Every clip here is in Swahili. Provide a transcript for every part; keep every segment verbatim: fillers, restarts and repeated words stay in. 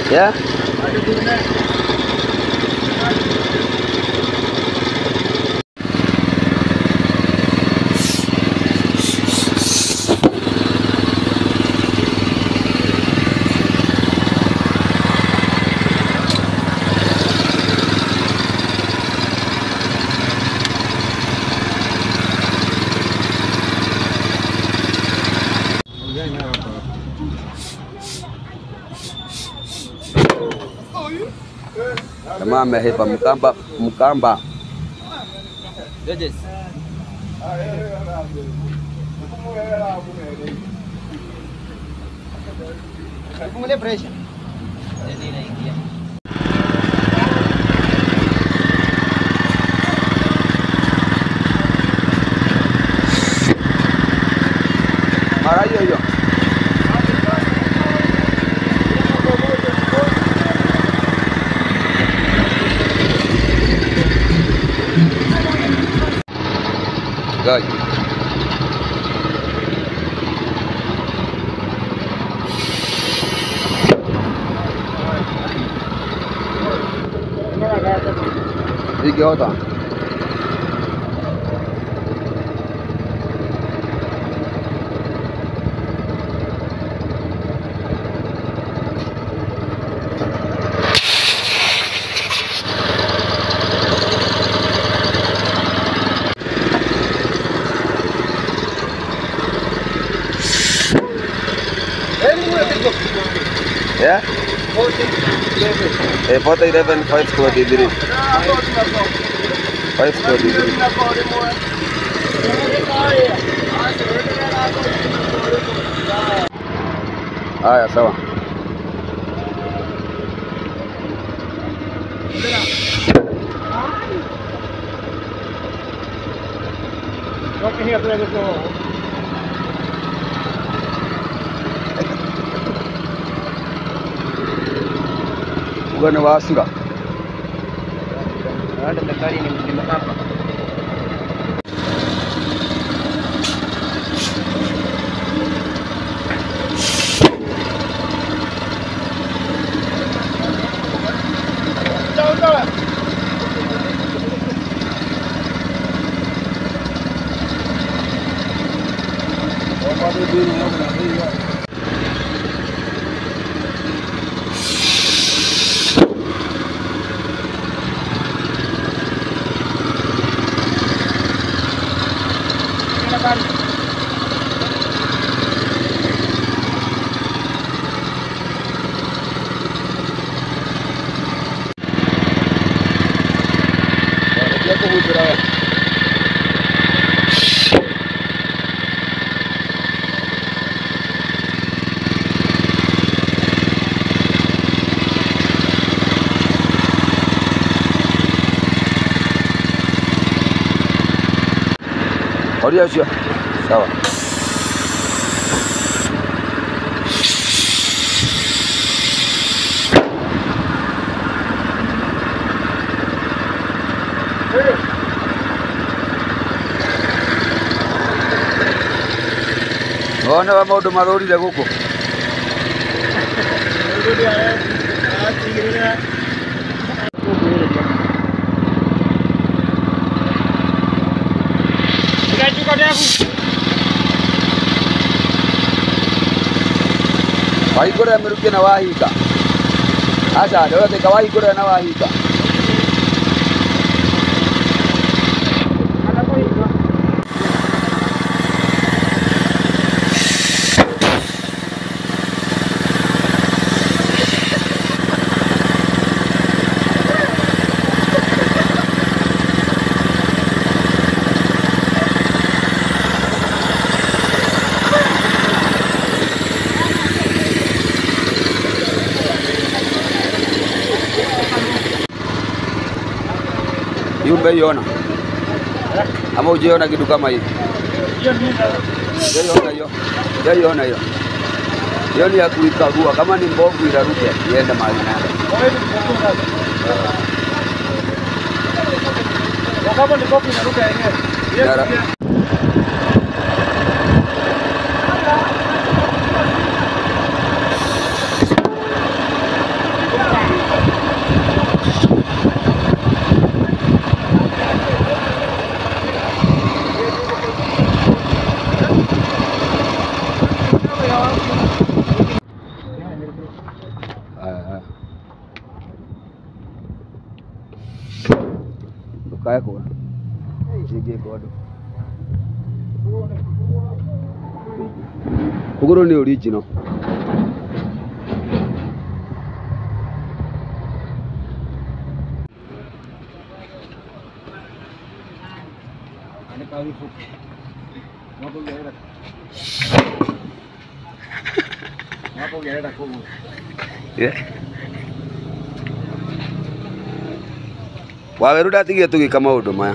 Yeah? Jamaa amehepa mkamba mkamba. Judges. Kumule pressure. Jadi naingia. Mara hiyo hiyo. Good. Iki ota. Yeah? Eh, forty eleven five twenty-three. five twenty-three. Haya, sawa. Rocky here, let it go. Bukan was enggak? Ada tekari ini di apa? Audio sio? Sawa. Ona wa maundu mathurire guku. Wahigura amerukia na wahika. Acha ndio wote kawahigura na wahika. Yumbe yona. Ama ujiona kitu kama hii. Yona hiyo. Yona hiyo. Hiyo ni ya kuikagua kama ni mbovu iraruke iende mahali nayo. Kama ni mbovu inaruka yenyewe. kaya kwa jige godo kuguru ni original yeah. Waweru ndatigie tugika maundu maya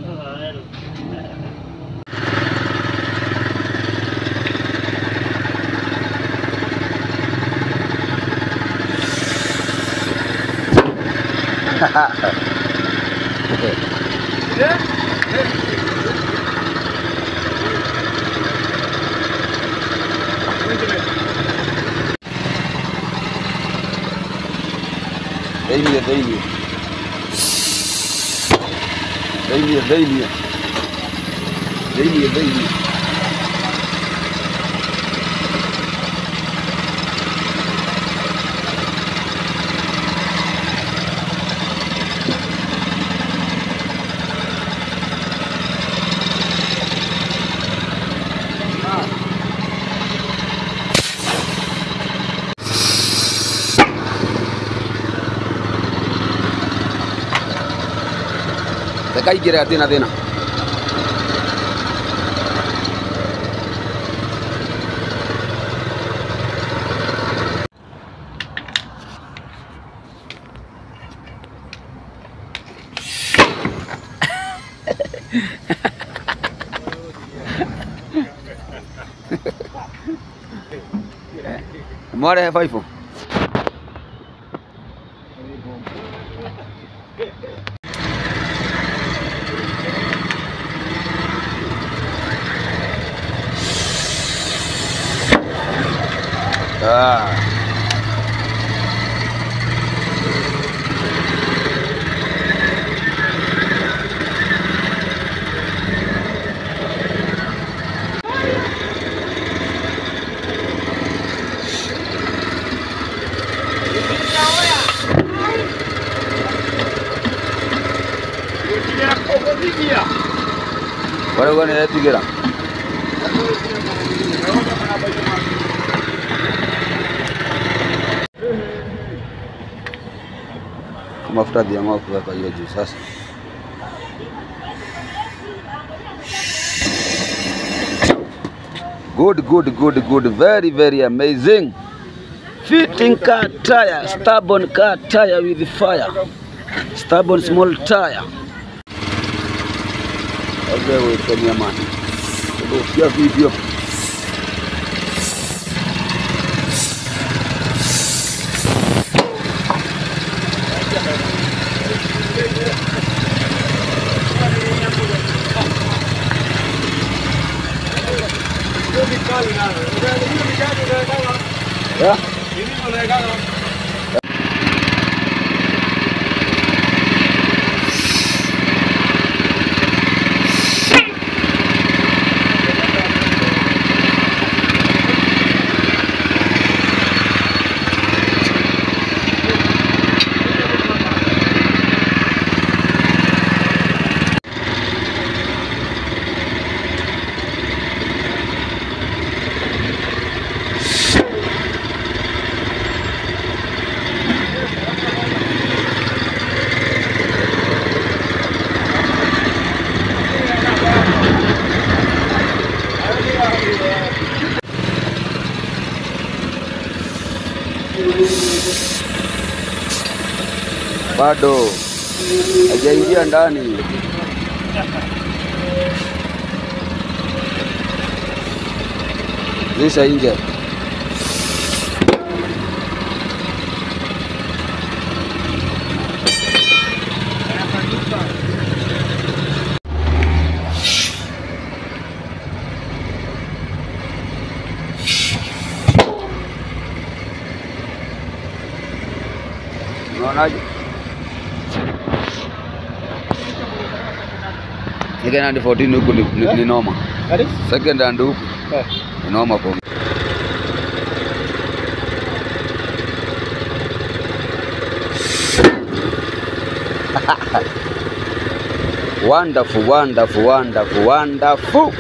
Daily, daily. Daily, daily. Daily, daily. Kaigire atina thina More five. Ah. What are we going to get up? Mafuta diamua kuweka hiyo juu sasa. Good, good, good, good. Very, very amazing. Fitting car tire, stubborn car tire with fire. Stubborn small tire. Okay, we can hear man. Go video. Yeah. Bado hajaingia ndani. Nisha nje. Unaonaje? Second and fourteen huku ni, ni, ni noma. Second and huku ni noma kwa. Wonderful, wonderful, wonderful, wonderful.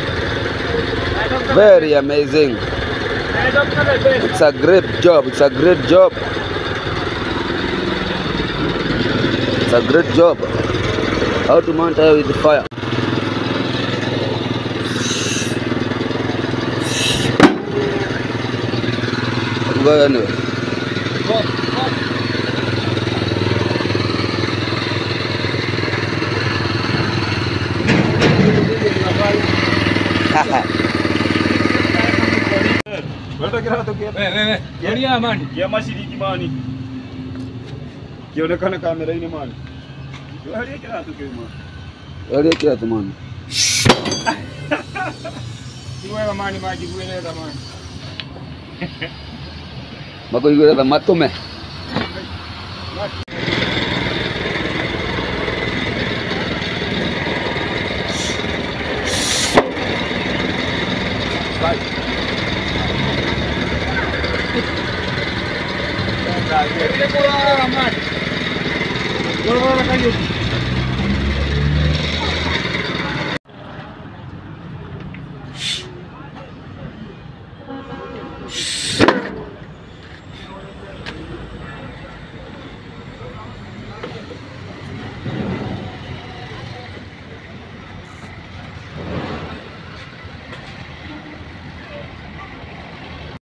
Very amazing. It's a great job. It's a great job. It's a great job. How to mount air with the fire. Go anyway. Unataka tu kia. Wewe wewe. Yoni amani. Kia mashiriki mani. Kionekana kamera ine mani. Hali yake tu kia mani. Hali yake tu mani. Siwewe mani maji kueleza mani. Mako yuko matome. Ini pula aman. Kalau orang kayu.